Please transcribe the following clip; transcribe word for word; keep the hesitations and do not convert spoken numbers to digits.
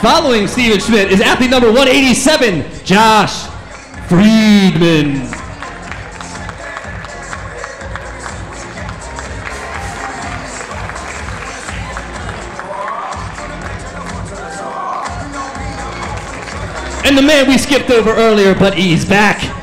Following Steven Schmidt is athlete number one eighty-seven, Josh Friedman. And the man we skipped over earlier, but he's back.